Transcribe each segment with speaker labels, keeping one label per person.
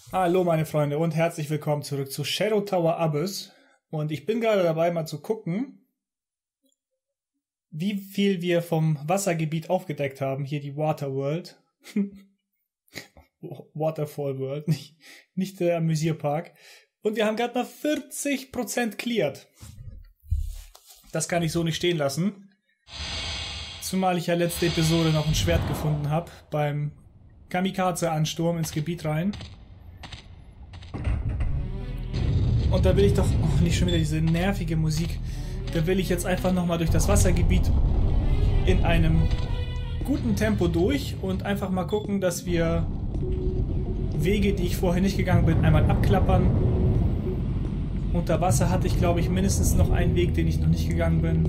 Speaker 1: Hallo meine Freunde und herzlich willkommen zurück zu Shadow Tower Abyss. Und ich bin gerade dabei, mal zu gucken, wie viel wir vom Wassergebiet aufgedeckt haben. Hier die Water World. Waterfall World, nicht der Amüsierpark. Und wir haben gerade mal 40% cleared. Das kann ich so nicht stehen lassen. Zumal ich ja letzte Episode noch ein Schwert gefunden habe beim Kamikaze-Ansturm ins Gebiet rein. Und da will ich doch... Oh, nicht schon wieder diese nervige Musik. Da will ich jetzt einfach nochmal durch das Wassergebiet in einem guten Tempo durch und einfach mal gucken, dass wir Wege, die ich vorher nicht gegangen bin, einmal abklappern. Unter Wasser hatte ich, glaube ich, mindestens noch einen Weg, den ich noch nicht gegangen bin.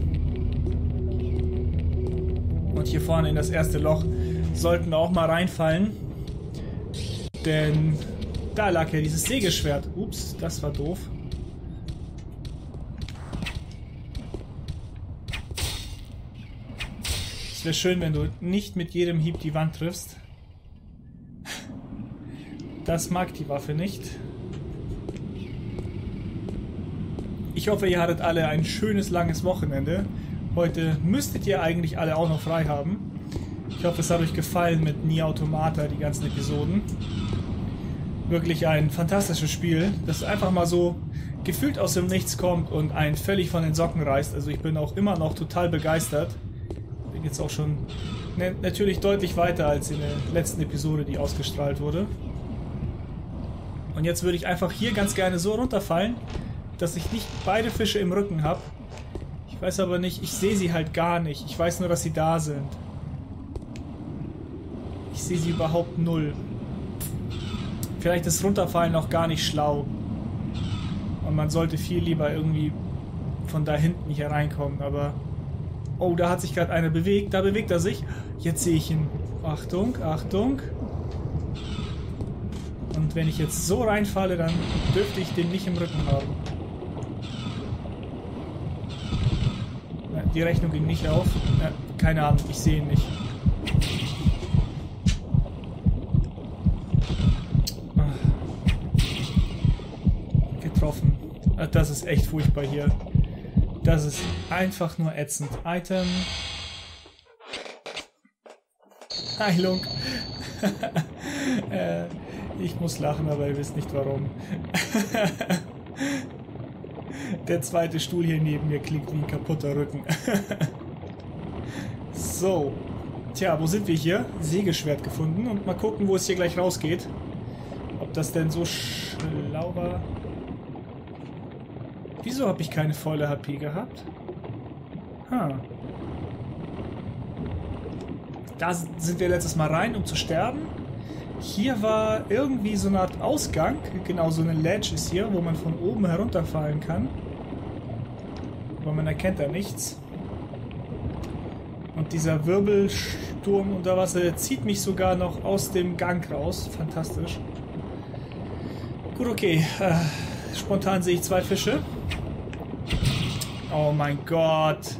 Speaker 1: Und hier vorne in das erste Loch sollten wir auch mal reinfallen. Denn da lag ja dieses Sägeschwert. Ups, das war doof. Es wäre schön, wenn du nicht mit jedem Hieb die Wand triffst. Das mag die Waffe nicht. Ich hoffe, ihr hattet alle ein schönes, langes Wochenende. Heute müsstet ihr eigentlich alle auch noch frei haben. Ich hoffe, es hat euch gefallen mit Nier Automata, die ganzen Episoden. Wirklich ein fantastisches Spiel, das einfach mal so gefühlt aus dem Nichts kommt und einen völlig von den Socken reißt. Also ich bin auch immer noch total begeistert. Bin jetzt auch schon natürlich deutlich weiter als in der letzten Episode, die ausgestrahlt wurde. Und jetzt würde ich einfach hier ganz gerne so runterfallen, dass ich nicht beide Fische im Rücken habe. Ich weiß aber nicht, ich sehe sie halt gar nicht. Ich weiß nur, dass sie da sind. Ich sehe sie überhaupt null. Vielleicht ist Runterfallen noch gar nicht schlau. Und man sollte viel lieber irgendwie von da hinten hier reinkommen. Aber... Oh, da hat sich gerade einer bewegt. Da bewegt er sich. Jetzt sehe ich ihn. Achtung, Achtung. Und wenn ich jetzt so reinfalle, dann dürfte ich den nicht im Rücken haben. Die Rechnung ging nicht auf. Keine Ahnung, ich sehe ihn nicht. Getroffen. Das ist echt furchtbar hier. Das ist einfach nur ätzend. Item. Heilung. Ich muss lachen, aber ihr wisst nicht warum. Der zweite Stuhl hier neben mir klingt wie ein kaputter Rücken. So. Tja, wo sind wir hier? Sägeschwert gefunden. Und mal gucken, wo es hier gleich rausgeht. Ob das denn so schlau war. Wieso habe ich keine volle HP gehabt? Da sind wir letztes Mal rein, um zu sterben. Hier war irgendwie so eine Art Ausgang. Genau, so eine Ledge ist hier, wo man von oben herunterfallen kann. Aber man erkennt da nichts. Und dieser Wirbelsturm unter Wasser, der zieht mich sogar noch aus dem Gang raus. Fantastisch. Gut, okay. Spontan sehe ich zwei Fische. Oh mein Gott.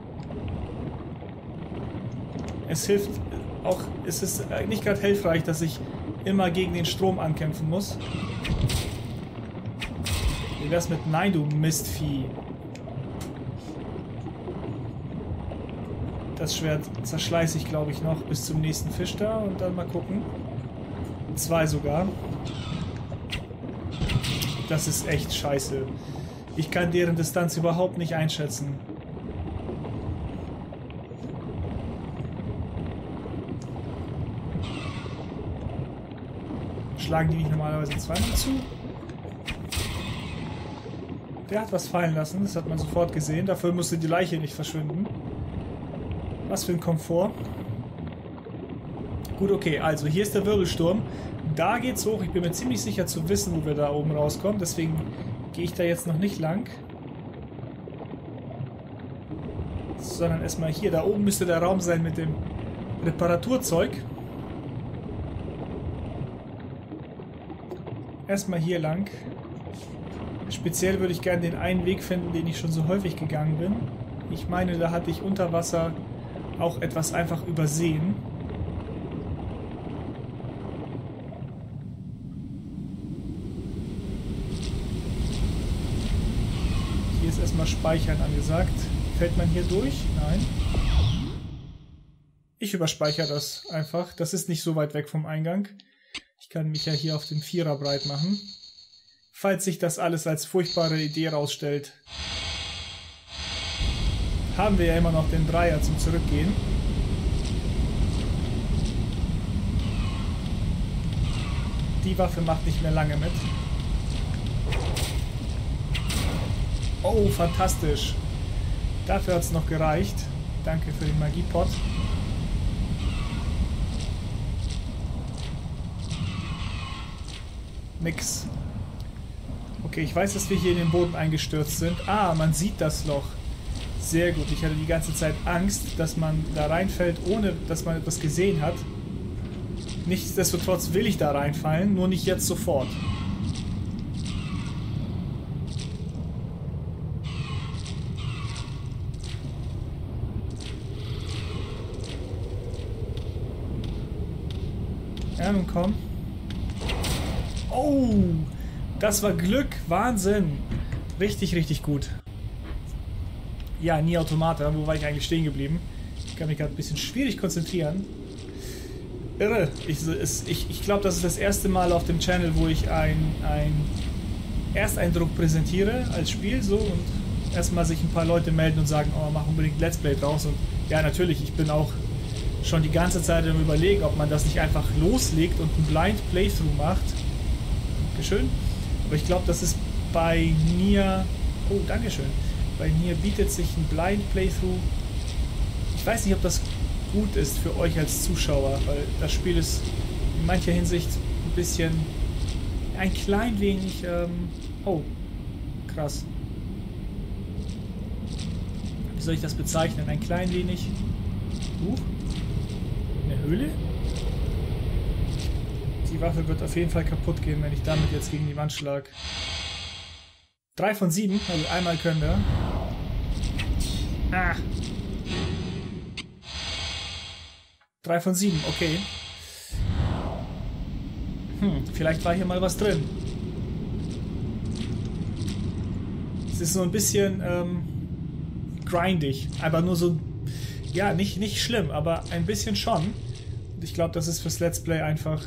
Speaker 1: Es hilft auch, es ist nicht gerade hilfreich, dass ich immer gegen den Strom ankämpfen muss. Wie wär's mit Nein, du Mistvieh? Das Schwert zerschleiße ich, glaube ich, noch bis zum nächsten Fisch da und dann mal gucken. Zwei sogar. Das ist echt scheiße. Ich kann deren Distanz überhaupt nicht einschätzen. Schlagen die nicht normalerweise zweimal zu? Der hat was fallen lassen, das hat man sofort gesehen. Dafür musste die Leiche nicht verschwinden. Was für ein Komfort. Gut, okay, also hier ist der Wirbelsturm. Da geht's hoch. Ich bin mir ziemlich sicher zu wissen, wo wir da oben rauskommen. Deswegen gehe ich da jetzt noch nicht lang. Sondern erstmal hier. Da oben müsste der Raum sein mit dem Reparaturzeug. Erstmal hier lang. Speziell würde ich gerne den einen Weg finden, den ich schon so häufig gegangen bin. Ich meine, da hatte ich unter Wasser auch etwas einfach übersehen. Ist erstmal Speichern angesagt. Fällt man hier durch? Nein. Ich überspeichere das einfach. Das ist nicht so weit weg vom Eingang. Ich kann mich ja hier auf dem Vierer breit machen. Falls sich das alles als furchtbare Idee rausstellt, haben wir ja immer noch den Dreier zum Zurückgehen. Die Waffe macht nicht mehr lange mit. Oh, fantastisch. Dafür hat es noch gereicht. Danke für den Magiepot. Nix. Okay, ich weiß, dass wir hier in den Boden eingestürzt sind. Ah, man sieht das Loch. Sehr gut. Ich hatte die ganze Zeit Angst, dass man da reinfällt, ohne dass man etwas gesehen hat. Nichtsdestotrotz will ich da reinfallen, nur nicht jetzt sofort. Ja, nun komm. Oh, das war Glück. Wahnsinn. Richtig, richtig gut. Ja, Nier Automata. Wo war ich eigentlich stehen geblieben? Ich kann mich gerade ein bisschen schwierig konzentrieren. Irre. Ich glaube, das ist das erste Mal auf dem Channel, wo ich einen Ersteindruck präsentiere als Spiel so und erstmal sich ein paar Leute melden und sagen, oh, mach unbedingt Let's Play draus. Und ja, natürlich, ich bin auch schon die ganze Zeit am Überlegen, ob man das nicht einfach loslegt und einen Blind Playthrough macht. Dankeschön. Aber ich glaube, das ist bei Nier... Oh, Dankeschön. Bei Nier bietet sich ein Blind Playthrough. Ich weiß nicht, ob das gut ist für euch als Zuschauer, weil das Spiel ist in mancher Hinsicht ein bisschen... ein klein wenig... oh, krass. Wie soll ich das bezeichnen? Ein klein wenig... Eine Höhle? Die Waffe wird auf jeden Fall kaputt gehen, wenn ich damit jetzt gegen die Wand schlage. 3 von 7, also einmal können wir. Ah. 3 von 7, okay. Vielleicht war hier mal was drin. Es ist so ein bisschen grindig, aber nur so, ja, nicht schlimm, aber ein bisschen schon. Und ich glaube, das ist fürs Let's Play einfach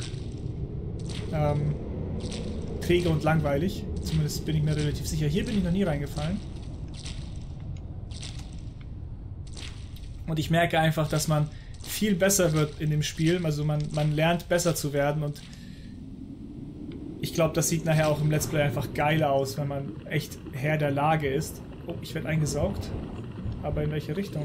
Speaker 1: träge und langweilig. Zumindest bin ich mir relativ sicher. Hier bin ich noch nie reingefallen. Und ich merke einfach, dass man viel besser wird in dem Spiel. Also man lernt besser zu werden und ich glaube, das sieht nachher auch im Let's Play einfach geiler aus, wenn man echt Herr der Lage ist. Oh, ich werde eingesaugt. Aber in welche Richtung?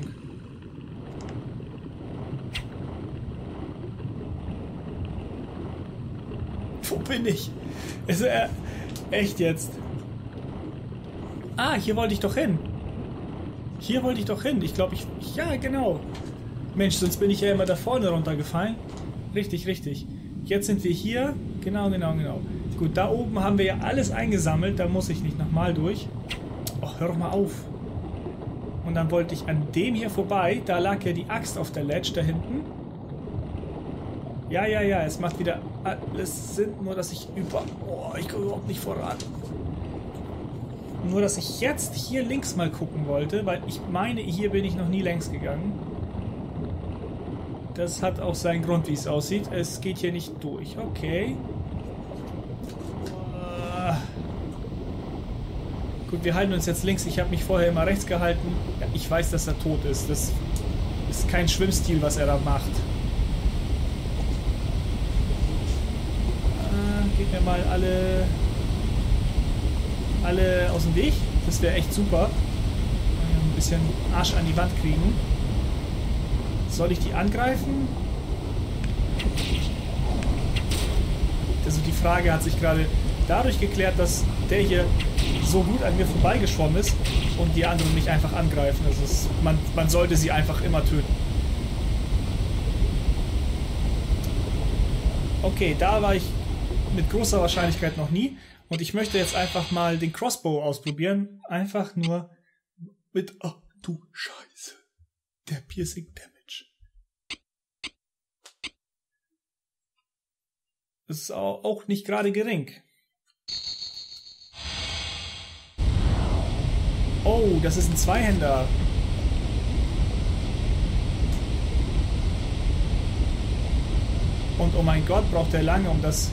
Speaker 1: Wo bin ich? Ist echt jetzt? Ah, hier wollte ich doch hin. Hier wollte ich doch hin. Ich glaube, ja, genau. Mensch, sonst bin ich ja immer da vorne runtergefallen. Richtig, richtig. Jetzt sind wir hier. Genau. Gut, da oben haben wir ja alles eingesammelt. Da muss ich nicht nochmal durch. Och, hör doch mal auf. Und dann wollte ich an dem hier vorbei. Da lag ja die Axt auf der Ledge da hinten. Ja, es macht wieder alles Sinn, nur dass ich ich komme überhaupt nicht voran. Nur, dass ich jetzt hier links mal gucken wollte, weil ich meine, hier bin ich noch nie längs gegangen. Das hat auch seinen Grund, wie es aussieht. Es geht hier nicht durch. Okay. Gut, wir halten uns jetzt links. Ich habe mich vorher immer rechts gehalten. Ja, ich weiß, dass er tot ist. Das ist kein Schwimmstil, was er da macht. Geht mir mal alle aus dem Weg. Das wäre echt super. Ein bisschen Arsch an die Wand kriegen. Soll ich die angreifen? Also die Frage hat sich gerade dadurch geklärt, dass der hier so gut an mir vorbeigeschwommen ist und die anderen nicht einfach angreifen. Also man sollte sie einfach immer töten. Okay, da war ich mit großer Wahrscheinlichkeit noch nie. Und ich möchte jetzt einfach mal den Crossbow ausprobieren. Einfach nur mit... Oh, du Scheiße. Der Piercing Damage. Das ist auch nicht gerade gering. Oh, das ist ein Zweihänder. Und oh mein Gott, braucht er lange, um das...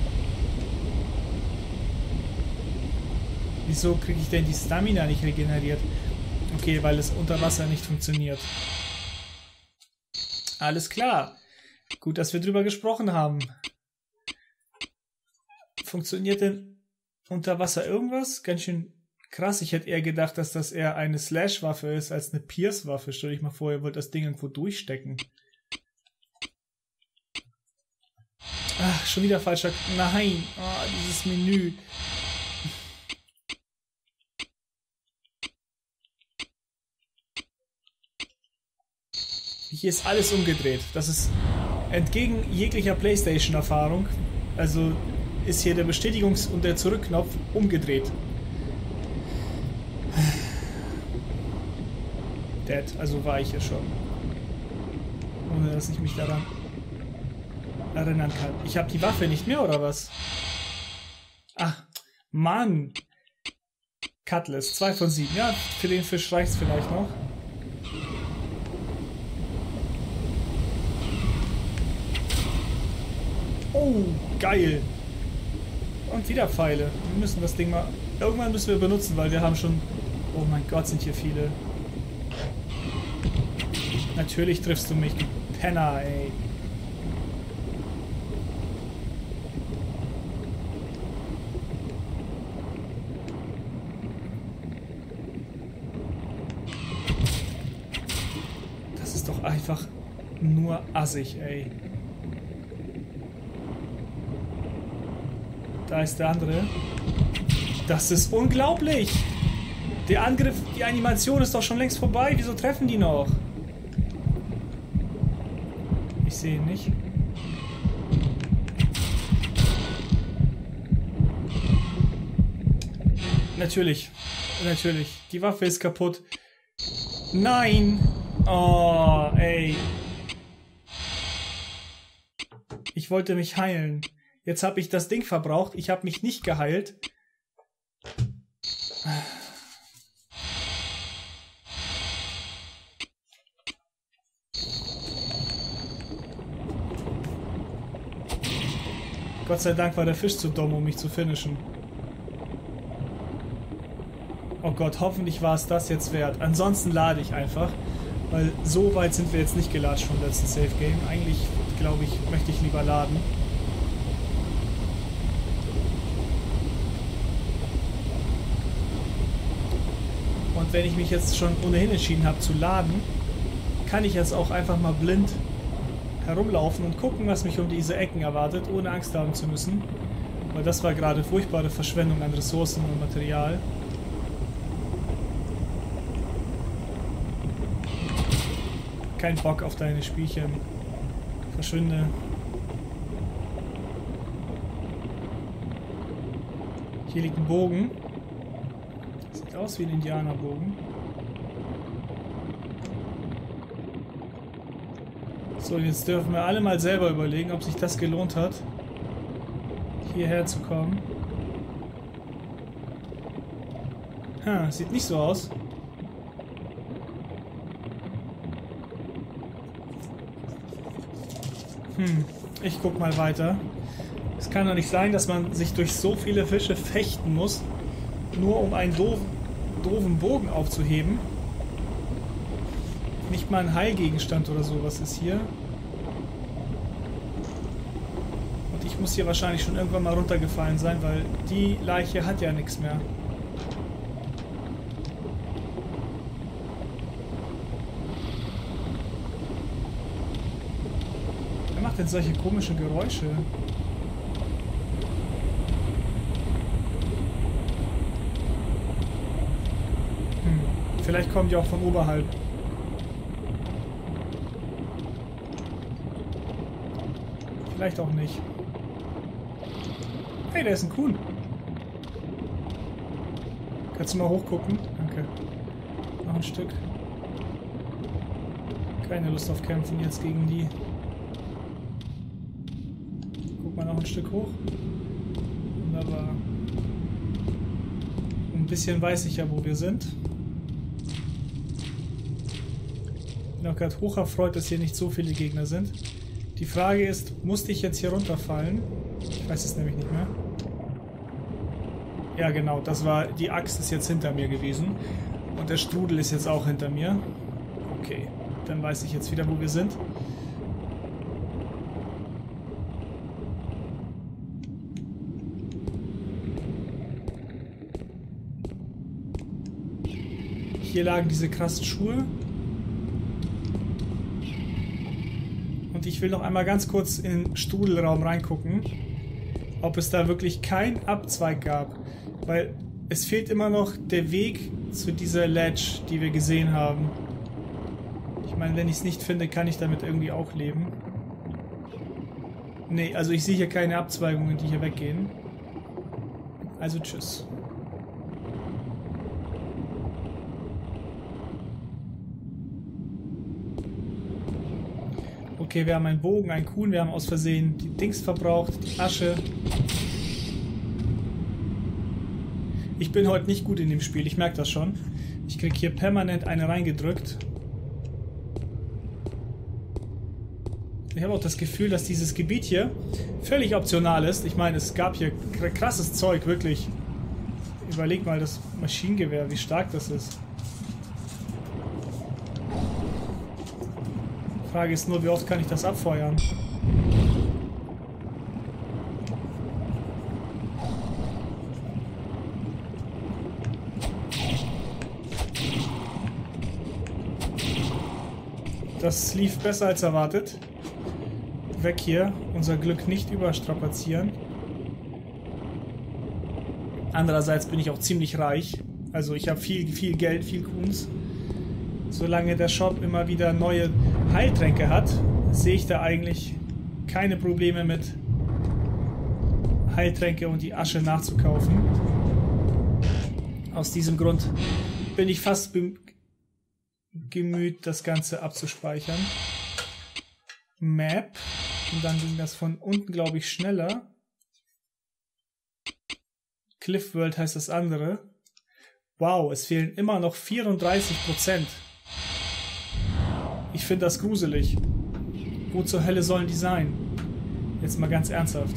Speaker 1: Wieso kriege ich denn die Stamina nicht regeneriert? Okay, weil es unter Wasser nicht funktioniert. Alles klar. Gut, dass wir drüber gesprochen haben. Funktioniert denn unter Wasser irgendwas? Ganz schön krass. Ich hätte eher gedacht, dass das eher eine Slash-Waffe ist als eine Pierce-Waffe. Stell dich mal vor, ihr wollt das Ding irgendwo durchstecken. Ach, schon wieder falscher... Nein! Oh, dieses Menü. Hier ist alles umgedreht. Das ist entgegen jeglicher PlayStation-Erfahrung. Also ist hier der Bestätigungs- und der Zurückknopf umgedreht. Dead, also war ich ja schon. Ohne dass ich mich daran erinnern kann. Ich habe die Waffe nicht mehr, oder was? Ach, Mann! Cutlass, 2 von 7. Ja, für den Fisch reicht's vielleicht noch. Oh, geil! Und wieder Pfeile. Wir müssen das Ding mal... Irgendwann müssen wir benutzen, weil wir haben schon... Oh mein Gott, sind hier viele. Natürlich triffst du mich, du Penner, ey. Das ist doch einfach nur assig, ey. Da ist der andere. Das ist unglaublich! Der Angriff, die Animation ist doch schon längst vorbei. Wieso treffen die noch? Ich sehe ihn nicht. Natürlich. Natürlich. Die Waffe ist kaputt. Nein! Oh, ey. Ich wollte mich heilen. Jetzt habe ich das Ding verbraucht. Ich habe mich nicht geheilt. Gott sei Dank war der Fisch zu dumm, um mich zu finishen. Oh Gott, hoffentlich war es das jetzt wert. Ansonsten lade ich einfach. Weil so weit sind wir jetzt nicht gelatscht vom letzten Safe Game. Eigentlich, glaube ich, möchte ich lieber laden. Und wenn ich mich jetzt schon ohnehin entschieden habe zu laden, kann ich jetzt auch einfach mal blind herumlaufen und gucken, was mich um diese Ecken erwartet, ohne Angst haben zu müssen. Weil das war gerade furchtbare Verschwendung an Ressourcen und Material. Kein Bock auf deine Spielchen. Verschwinde. Hier liegt ein Bogen. Sieht aus wie ein Indianerbogen. So, jetzt dürfen wir alle mal selber überlegen, ob sich das gelohnt hat, hierher zu kommen. Sieht nicht so aus. Ich guck mal weiter. Es kann doch nicht sein, dass man sich durch so viele Fische fechten muss, nur um einen doofen Bogen aufzuheben. Nicht mal ein Heilgegenstand oder sowas ist hier. Und ich muss hier wahrscheinlich schon irgendwann mal runtergefallen sein, weil die Leiche hat ja nichts mehr. Wer macht denn solche komischen Geräusche? Vielleicht kommen die auch von oberhalb. Vielleicht auch nicht. Hey, da ist ein Kuhn. Kannst du mal hochgucken? Danke. Noch ein Stück. Keine Lust auf Kämpfen jetzt gegen die. Guck mal noch ein Stück hoch. Wunderbar. Ein bisschen weiß ich ja, wo wir sind. Bin auch gerade hoch erfreut, dass hier nicht so viele Gegner sind. Die Frage ist, musste ich jetzt hier runterfallen? Ich weiß es nämlich nicht mehr. Ja genau, das war, die Axt ist jetzt hinter mir gewesen. Und der Strudel ist jetzt auch hinter mir. Okay, dann weiß ich jetzt wieder, wo wir sind. Hier lagen diese krassen Schuhe. Und ich will noch einmal ganz kurz in den Strudelraum reingucken, ob es da wirklich keinen Abzweig gab. Weil es fehlt immer noch der Weg zu dieser Ledge, die wir gesehen haben. Ich meine, wenn ich es nicht finde, kann ich damit irgendwie auch leben. Nee, also ich sehe hier keine Abzweigungen, die hier weggehen. Also tschüss. Okay, wir haben einen Bogen, einen Kuhn, wir haben aus Versehen die Dings verbraucht, die Asche. Ich bin heute nicht gut in dem Spiel, ich merke das schon. Ich kriege hier permanent eine reingedrückt. Ich habe auch das Gefühl, dass dieses Gebiet hier völlig optional ist. Ich meine, es gab hier krasses Zeug, wirklich. Überleg mal das Maschinengewehr, wie stark das ist. Die Frage ist nur, wie oft kann ich das abfeuern? Das lief besser als erwartet. Weg hier. Unser Glück nicht überstrapazieren. Andererseits bin ich auch ziemlich reich. Also ich habe viel Geld, viel Kuhns. Solange der Shop immer wieder neue Heiltränke hat, sehe ich da eigentlich keine Probleme mit, Heiltränke und die Asche nachzukaufen. Aus diesem Grund bin ich fast gemüht, das Ganze abzuspeichern. Map. Und dann ging das von unten, glaube ich, schneller. Cliff World heißt das andere. Wow, es fehlen immer noch 34%. Ich finde das gruselig. Wo zur Hölle sollen die sein? Jetzt mal ganz ernsthaft.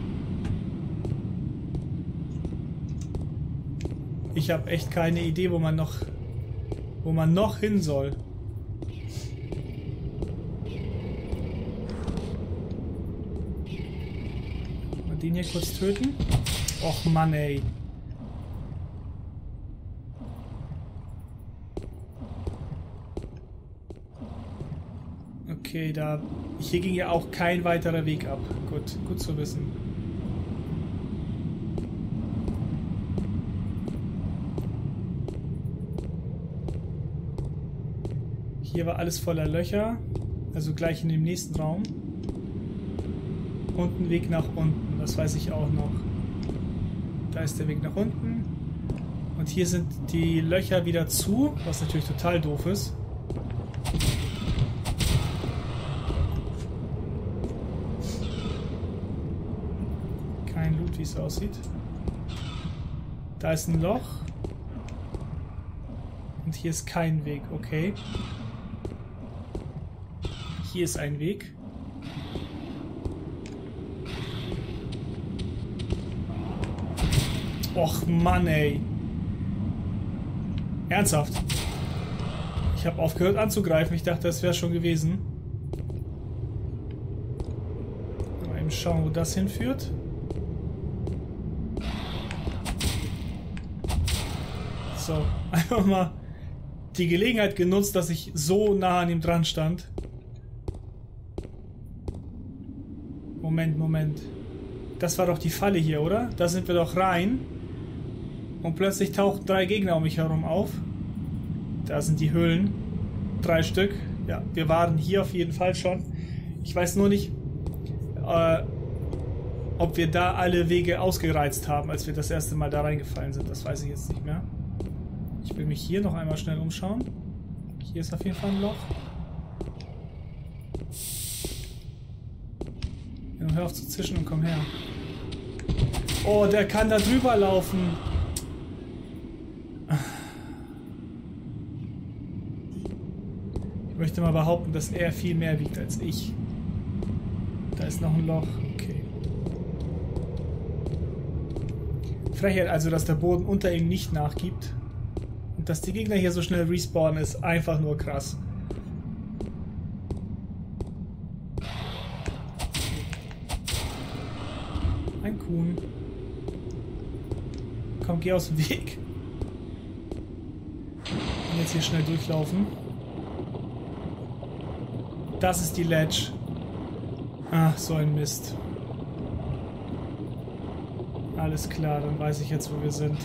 Speaker 1: Ich habe echt keine Idee, wo man noch hin soll. Mal den hier kurz töten. Och Mann, ey. Okay, hier ging ja auch kein weiterer Weg ab. Gut zu wissen. Hier war alles voller Löcher, also gleich in dem nächsten Raum. Und ein Weg nach unten, das weiß ich auch noch. Da ist der Weg nach unten. Und hier sind die Löcher wieder zu, was natürlich total doof ist. Kein Loot, wie es aussieht. Da ist ein Loch. Und hier ist kein Weg, okay. Hier ist ein Weg. Och Mann, ey. Ernsthaft. Ich habe aufgehört anzugreifen. Ich dachte, das wäre schon gewesen. Mal eben schauen, wo das hinführt. So, einfach mal die Gelegenheit genutzt, dass ich so nah an ihm dran stand. Moment. Das war doch die Falle hier, oder? Da sind wir doch rein. Und plötzlich tauchten 3 Gegner um mich herum auf. Da sind die Höhlen. 3 Stück. Ja, wir waren hier auf jeden Fall schon. Ich weiß nur nicht, ob wir da alle Wege ausgereizt haben, als wir das erste Mal da reingefallen sind. Das weiß ich jetzt nicht mehr. Ich will mich hier noch einmal schnell umschauen. Hier ist auf jeden Fall ein Loch. Ja, hör auf zu zischen und komm her. Oh, der kann da drüber laufen. Ich Ich möchte mal behaupten, dass er viel mehr wiegt als ich. Da ist noch ein Loch. Okay. Frechheit also, dass der Boden unter ihm nicht nachgibt. Und dass die Gegner hier so schnell respawnen, ist einfach nur krass. Ein Kuhn. Komm, geh aus dem Weg. Und jetzt hier schnell durchlaufen. Das ist die Ledge. Ach, so ein Mist. Alles klar, dann weiß ich jetzt, wo wir sind.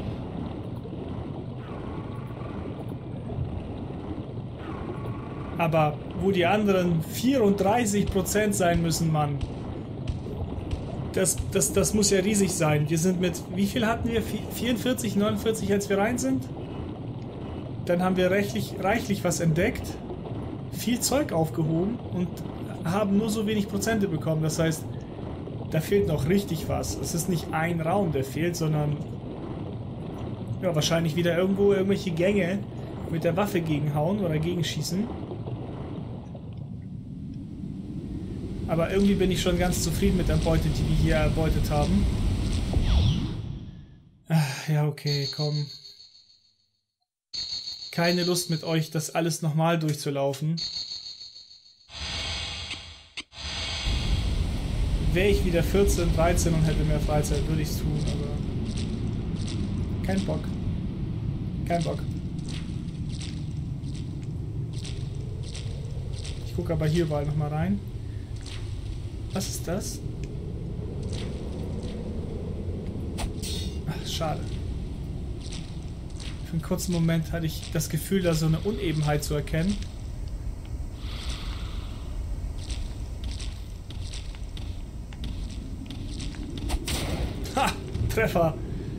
Speaker 1: Aber wo die anderen 34% sein müssen, Mann. Das muss ja riesig sein. Wir sind mit... Wie viel hatten wir? 44, 49, als wir rein sind? Dann haben wir reichlich was entdeckt. Viel Zeug aufgehoben und haben nur so wenig Prozente bekommen. Das heißt, da fehlt noch richtig was. Es ist nicht ein Raum, der fehlt, sondern ja, wahrscheinlich wieder irgendwo irgendwelche Gänge mit der Waffe gegenhauen oder gegenschießen. Aber irgendwie bin ich schon ganz zufrieden mit der Beute, die wir hier erbeutet haben. Ach, ja, okay, komm. Keine Lust mit euch, das alles nochmal durchzulaufen. Wäre ich wieder 14, 13 und hätte mehr Freizeit, würde ich es tun, aber kein Bock. Kein Bock. Ich gucke aber hier überall nochmal rein. Was ist das? Ach, schade. Für einen kurzen Moment hatte ich das Gefühl, da so eine Unebenheit zu erkennen. Ha! Treffer!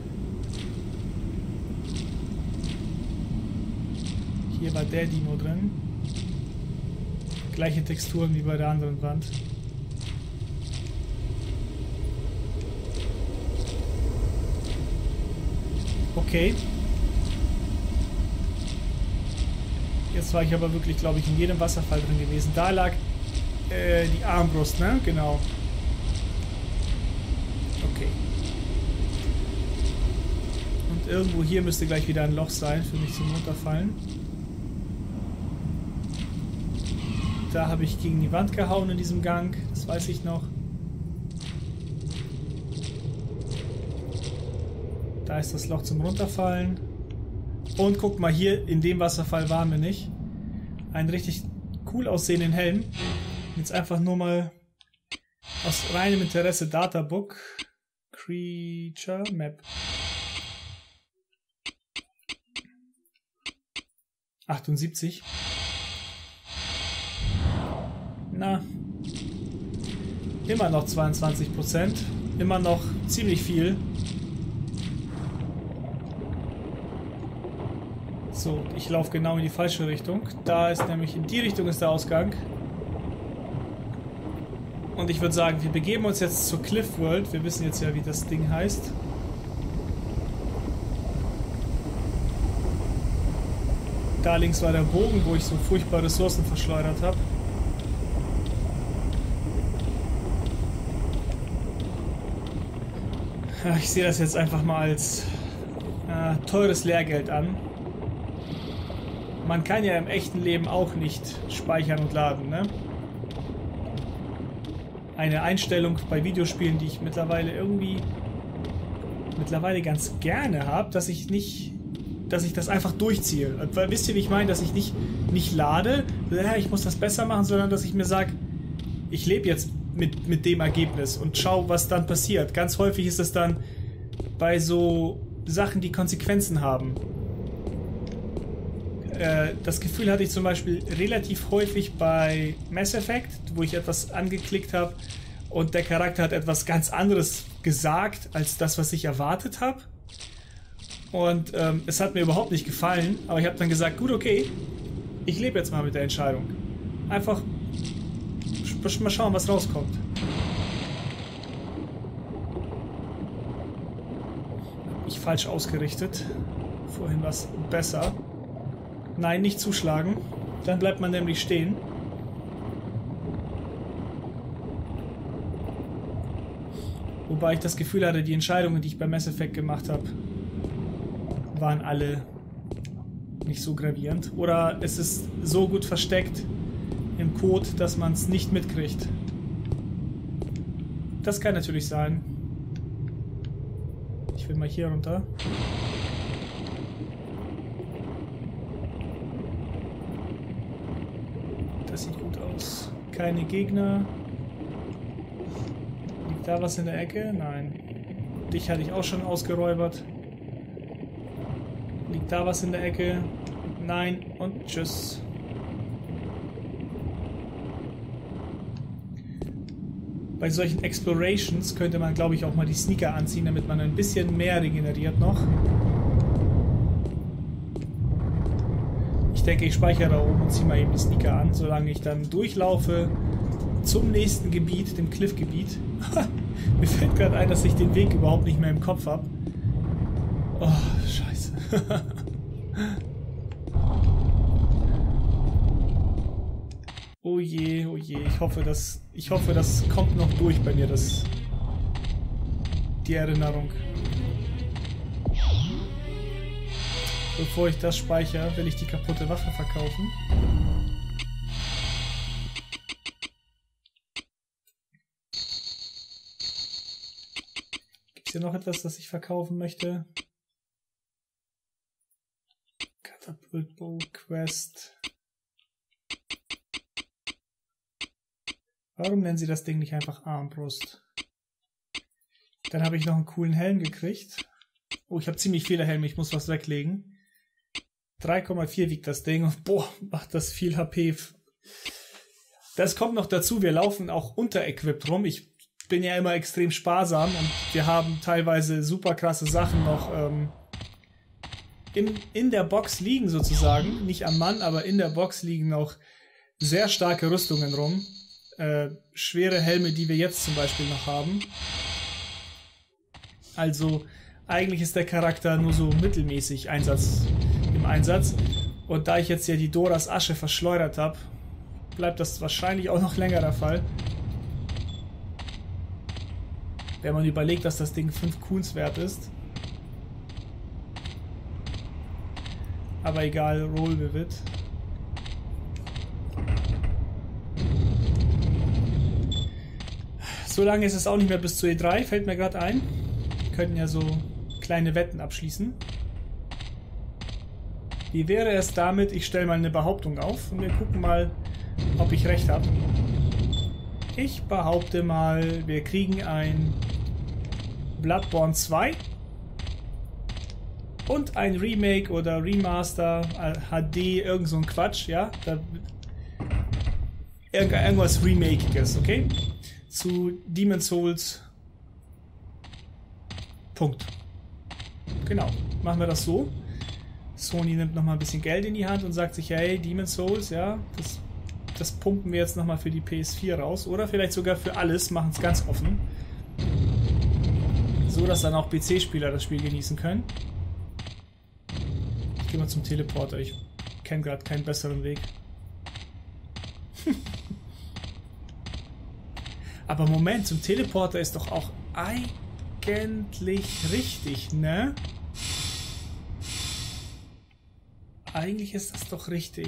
Speaker 1: Hier war der Dino drin. Gleiche Texturen wie bei der anderen Wand. Okay. Jetzt war ich aber wirklich, glaube ich, in jedem Wasserfall drin gewesen. Da lag die Armbrust, ne? Genau. Okay. Und irgendwo hier müsste gleich wieder ein Loch sein, für mich zum Runterfallen. Da habe ich gegen die Wand gehauen in diesem Gang. Das weiß ich noch. Da ist das Loch zum Runterfallen. Und guck mal, hier in dem Wasserfall waren wir nicht. Einen richtig cool aussehenden Helm. Jetzt einfach nur mal aus reinem Interesse Databook. Creature Map. 78. Na. Immer noch 22%. Immer noch ziemlich viel. So, ich laufe genau in die falsche Richtung. Da ist nämlich, in die Richtung ist der Ausgang. Und ich würde sagen, wir begeben uns jetzt zur Cliff World. Wir wissen jetzt ja, wie das Ding heißt. Da links war der Bogen, wo ich so furchtbar Ressourcen verschleudert habe. Ich sehe das jetzt einfach mal als teures Lehrgeld an. Man kann ja im echten Leben auch nicht speichern und laden, ne? Eine Einstellung bei Videospielen, die ich mittlerweile ganz gerne habe, dass ich das einfach durchziehe. Weil, wisst ihr, wie ich meine, dass ich nicht lade, ja, ich muss das besser machen, sondern dass ich mir sage, ich lebe jetzt mit dem Ergebnis und schau, was dann passiert. Ganz häufig ist es dann bei so Sachen, die Konsequenzen haben. Das Gefühl hatte ich zum Beispiel relativ häufig bei Mass Effect, wo ich etwas angeklickt habe und der Charakter hat etwas ganz anderes gesagt, als das, was ich erwartet habe. Und es hat mir überhaupt nicht gefallen, aber ich habe dann gesagt, gut, okay, ich lebe jetzt mal mit der Entscheidung. Einfach mal schauen, was rauskommt. Ich falsch ausgerichtet. Vorhin war es besser. Nein, nicht zuschlagen. Dann bleibt man nämlich stehen. Wobei ich das Gefühl hatte, die Entscheidungen, die ich bei Mass Effect gemacht habe, waren alle nicht so gravierend. Oder es ist so gut versteckt im Code, dass man es nicht mitkriegt. Das kann natürlich sein. Ich will mal hier runter. Das sieht gut aus. Keine Gegner. Liegt da was in der Ecke? Nein. Dich hatte ich auch schon ausgeräubert. Liegt da was in der Ecke? Nein. Und tschüss. Bei solchen Explorations könnte man, glaube ich, auch mal die Sneaker anziehen, damit man ein bisschen mehr regeneriert noch. Ich denke, ich speichere da oben und ziehe mal eben die Sneaker an, solange ich dann durchlaufe zum nächsten Gebiet, dem Cliff-Gebiet. Mir fällt gerade ein, dass ich den Weg überhaupt nicht mehr im Kopf habe. Oh, scheiße. Oh je, oh je. Ich hoffe, das kommt noch durch bei mir, die Erinnerung. Bevor ich das speichere, will ich die kaputte Waffe verkaufen. Gibt es hier noch etwas, das ich verkaufen möchte? Catapult Bow Quest. Warum nennen sie das Ding nicht einfach Armbrust? Dann habe ich noch einen coolen Helm gekriegt. Oh, ich habe ziemlich viele Helme, ich muss was weglegen. 3,4 wiegt das Ding und boah, macht das viel HP. Das kommt noch dazu, wir laufen auch unterequipped rum. Ich bin ja immer extrem sparsam und wir haben teilweise super krasse Sachen noch in der Box liegen sozusagen. Nicht am Mann, aber in der Box liegen noch sehr starke Rüstungen rum. Schwere Helme, die wir jetzt zum Beispiel noch haben. Also eigentlich ist der Charakter nur so mittelmäßig im Einsatz. Und da ich jetzt ja die Doras Asche verschleudert habe, bleibt das wahrscheinlich auch noch länger der Fall. Wenn man überlegt, dass das Ding 5 Coons wert ist. Aber egal, roll with it. So lange ist es auch nicht mehr bis zur E3, fällt mir gerade ein. Wir könnten ja so kleine Wetten abschließen. Wie wäre es damit, ich stelle mal eine Behauptung auf und wir gucken mal, ob ich recht habe. Ich behaupte mal, wir kriegen ein Bloodborne 2 und ein Remake oder Remaster, HD, irgend so ein Quatsch, ja? Irgendwas Remakiges, okay? Zu Demon's Souls. Punkt. Genau, machen wir das so. Sony nimmt nochmal ein bisschen Geld in die Hand und sagt sich, hey, Demon's Souls, ja, das pumpen wir jetzt nochmal für die PS4 raus. Oder vielleicht sogar für alles, machen es ganz offen. So, dass dann auch PC-Spieler das Spiel genießen können. Ich gehe mal zum Teleporter, ich kenne gerade keinen besseren Weg. Aber Moment, zum Teleporter ist doch auch eigentlich richtig, ne? Eigentlich ist das doch richtig.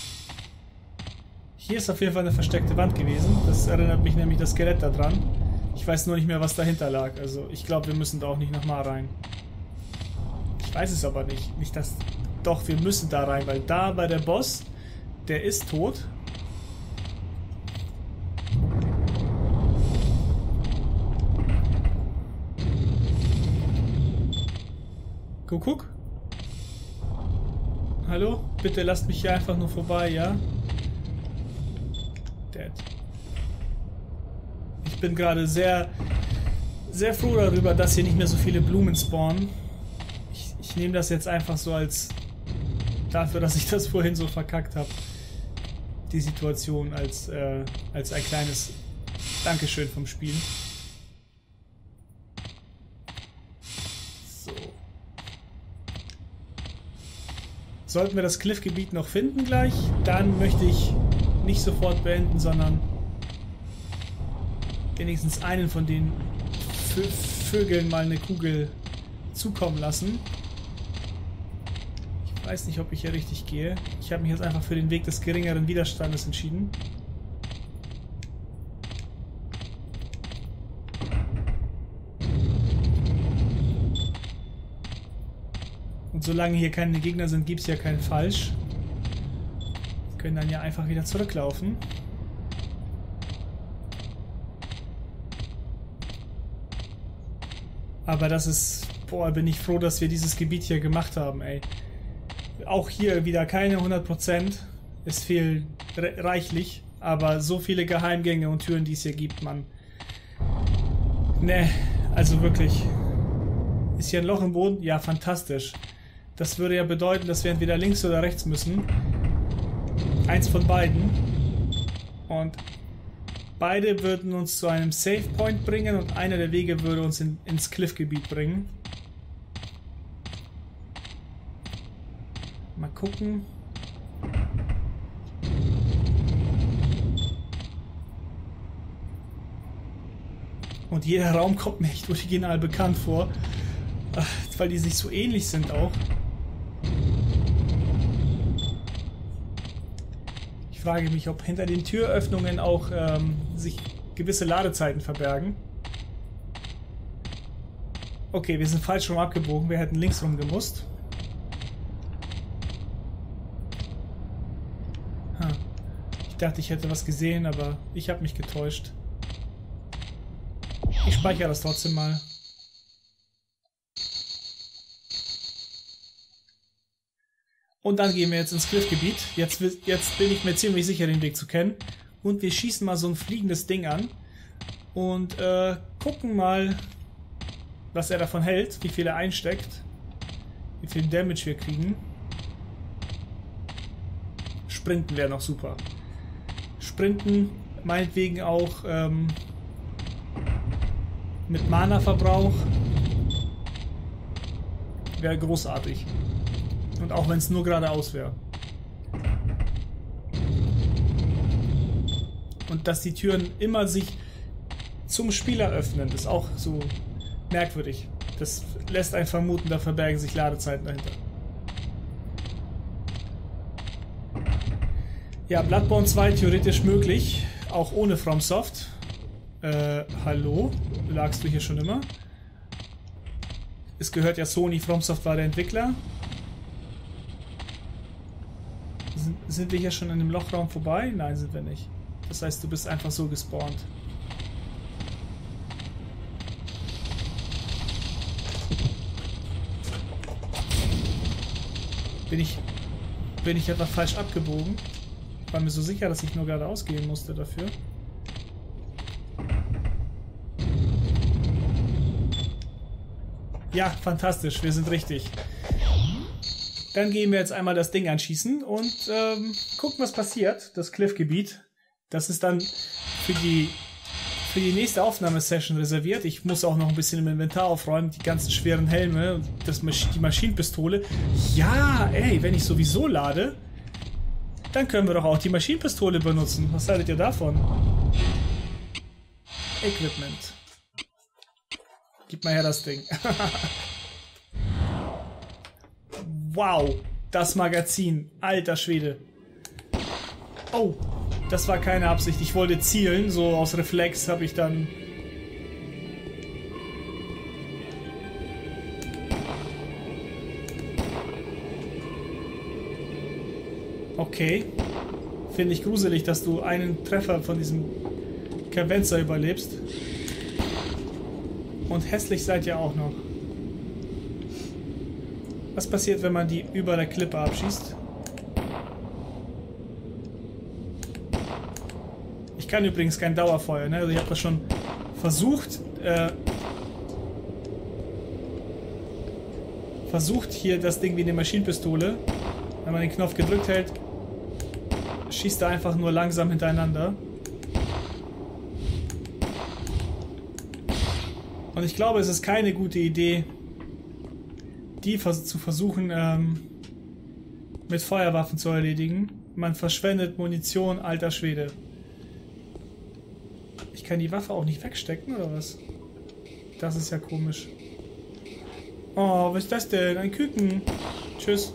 Speaker 1: Hier ist auf jeden Fall eine versteckte Wand gewesen. Das erinnert mich nämlich das Skelett da dran. Ich weiß nur nicht mehr, was dahinter lag. Also ich glaube, wir müssen da auch nicht nochmal rein. Ich weiß es aber nicht. Nicht das. Doch, wir müssen da rein, weil da bei der Boss, der ist tot. Guck. Hallo? Bitte lasst mich hier einfach nur vorbei, ja? Dead. Ich bin gerade sehr, sehr froh darüber, dass hier nicht mehr so viele Blumen spawnen. Ich nehme das jetzt einfach so als dafür, dass ich das vorhin so verkackt habe. Die Situation als ein kleines Dankeschön vom Spiel. Sollten wir das Cliff-Gebiet noch finden gleich, dann möchte ich nicht sofort beenden, sondern wenigstens einen von den Vögeln mal eine Kugel zukommen lassen. Ich weiß nicht, ob ich hier richtig gehe. Ich habe mich jetzt einfach für den Weg des geringeren Widerstandes entschieden. Und solange hier keine Gegner sind, gibt es ja kein Falsch. Wir können dann ja einfach wieder zurücklaufen. Aber das ist... Boah, bin ich froh, dass wir dieses Gebiet hier gemacht haben, ey. Auch hier wieder keine 100%. Es fehlt reichlich. Aber so viele Geheimgänge und Türen, die es hier gibt, Mann. Ne, also wirklich. Ist hier ein Loch im Boden? Ja, fantastisch. Das würde ja bedeuten, dass wir entweder links oder rechts müssen. Eins von beiden. Und beide würden uns zu einem Save Point bringen und einer der Wege würde uns ins Cliff-Gebiet bringen. Mal gucken. Und jeder Raum kommt mir echt original bekannt vor. Weil die sich so ähnlich sind auch. Ich frage mich, ob hinter den Türöffnungen auch sich gewisse Ladezeiten verbergen. Okay, wir sind falsch rum abgebogen. Wir hätten links rum gemusst. Ich dachte, ich hätte was gesehen, aber ich habe mich getäuscht. Ich speichere das trotzdem mal. Und dann gehen wir jetzt ins Cliff-Gebiet. Jetzt bin ich mir ziemlich sicher, den Weg zu kennen. Und wir schießen mal so ein fliegendes Ding an. Und gucken mal, was er davon hält, wie viel er einsteckt. Wie viel Damage wir kriegen. Sprinten wäre noch super. Sprinten, meinetwegen auch mit Mana-Verbrauch. Wäre großartig. Und auch wenn es nur geradeaus wäre. Und dass die Türen immer sich zum Spieler öffnen, ist auch so merkwürdig. Das lässt einen vermuten, da verbergen sich Ladezeiten dahinter. Ja, Bloodborne 2 theoretisch möglich, auch ohne FromSoft. Hallo? Lagst du hier schon immer? Es gehört ja Sony, FromSoft war der Entwickler. Sind wir hier schon in dem Lochraum vorbei? Nein, sind wir nicht. Das heißt, du bist einfach so gespawnt. Bin ich etwa falsch abgebogen? Ich war mir so sicher, dass ich nur geradeaus gehen musste dafür. Ja, fantastisch. Wir sind richtig. Dann gehen wir jetzt einmal das Ding anschießen und gucken, was passiert. Das Cliff-Gebiet. Das ist dann für die nächste Aufnahmesession reserviert. Ich muss auch noch ein bisschen im Inventar aufräumen. Die ganzen schweren Helme und die Maschinenpistole. Ja, ey, wenn ich sowieso lade, dann können wir doch auch die Maschinenpistole benutzen. Was haltet ihr davon? Equipment. Gib mal her das Ding. Wow, das Magazin. Alter Schwede. Oh, das war keine Absicht. Ich wollte zielen, so aus Reflex habe ich dann... Okay. Finde ich gruselig, dass du einen Treffer von diesem Kavenza überlebst. Und hässlich seid ihr auch noch. Was passiert, wenn man die über der Klippe abschießt? Ich kann übrigens kein Dauerfeuer, ne? Also ich habe das schon versucht, hier das Ding wie eine Maschinenpistole. Wenn man den Knopf gedrückt hält, schießt er einfach nur langsam hintereinander. Und ich glaube, es ist keine gute Idee, die zu versuchen, mit Feuerwaffen zu erledigen. Man verschwendet Munition, alter Schwede. Ich kann die Waffe auch nicht wegstecken, oder was? Das ist ja komisch. Oh, was ist das denn? Ein Küken. Tschüss.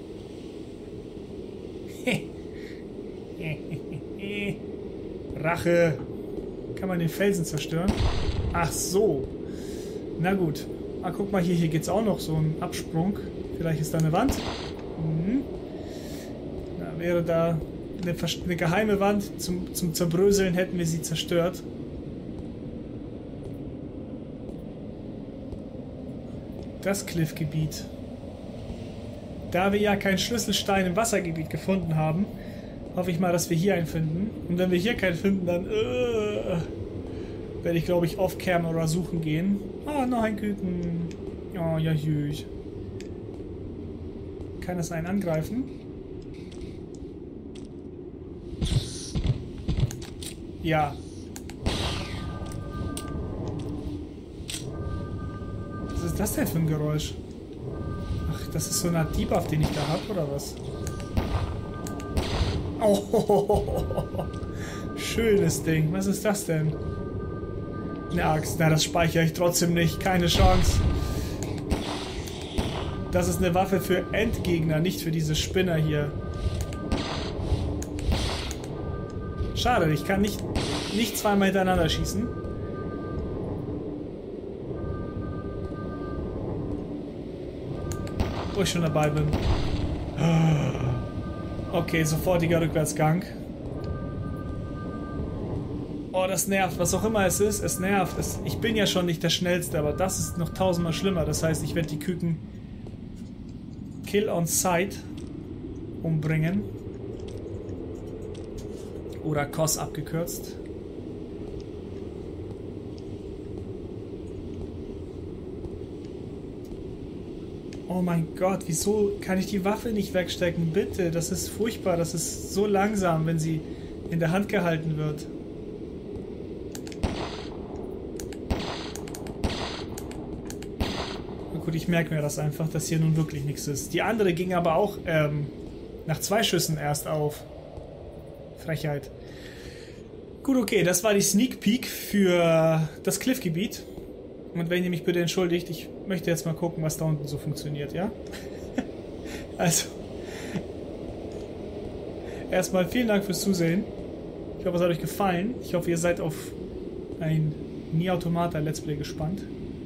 Speaker 1: Rache. Kann man den Felsen zerstören? Ach so. Na gut. Ah, guck mal hier. Hier geht's auch noch so ein Absprung. Vielleicht ist da eine Wand. Mhm. Da wäre da eine geheime Wand. Zum Zerbröseln hätten wir sie zerstört. Das Cliff-Gebiet. Da wir ja keinen Schlüsselstein im Wassergebiet gefunden haben, hoffe ich mal, dass wir hier einen finden. Und wenn wir hier keinen finden, dann werde ich, glaube ich, off-camera suchen gehen. Ah, noch ein Küken. Oh, ja, süß. Kann das einen angreifen? Ja. Was ist das denn für ein Geräusch? Ach, das ist so eine Art Debuff, den ich da habe, oder was? Oh, schönes Ding. Was ist das denn? Eine Axt. Na, das speichere ich trotzdem nicht. Keine Chance. Das ist eine Waffe für Endgegner, nicht für diese Spinner hier. Schade, ich kann nicht zweimal hintereinander schießen. Wo ich schon dabei bin. Okay, sofortiger Rückwärtsgang. Oh, das nervt. Was auch immer es ist, es nervt. Ich bin ja schon nicht der Schnellste, aber das ist noch tausendmal schlimmer. Das heißt, ich werde die Küken Kill on Sight umbringen. Oder KOS abgekürzt. Oh mein Gott, wieso kann ich die Waffe nicht wegstecken? Bitte, das ist furchtbar. Das ist so langsam, wenn sie in der Hand gehalten wird. Na gut, ich merke mir das einfach, dass hier nun wirklich nichts ist. Die andere ging aber auch nach 2 Schüssen erst auf. Frechheit. Gut, okay, das war die Sneak Peek für das Cliff-Gebiet. Und wenn ihr mich bitte entschuldigt, ich möchte jetzt mal gucken, was da unten so funktioniert, ja? Also, erstmal vielen Dank fürs Zusehen. Ich hoffe, es hat euch gefallen. Ich hoffe, ihr seid auf ein Nier Automata Let's Play gespannt.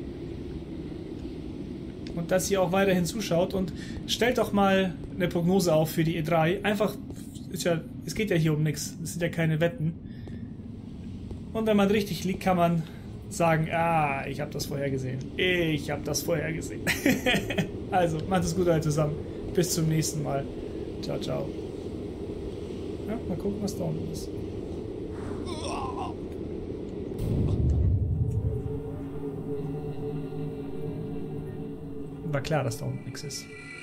Speaker 1: Und dass ihr auch weiterhin zuschaut. Und stellt doch mal eine Prognose auf für die E3. Einfach, es geht ja hier um nichts. Es sind ja keine Wetten. Und wenn man richtig liegt, kann man sagen, ah, ich habe das vorher gesehen. Ich habe das vorher gesehen. Also, macht es gut alle zusammen. Bis zum nächsten Mal. Ciao, ciao. Ja, mal gucken, was da unten ist. War klar, dass da unten nichts ist.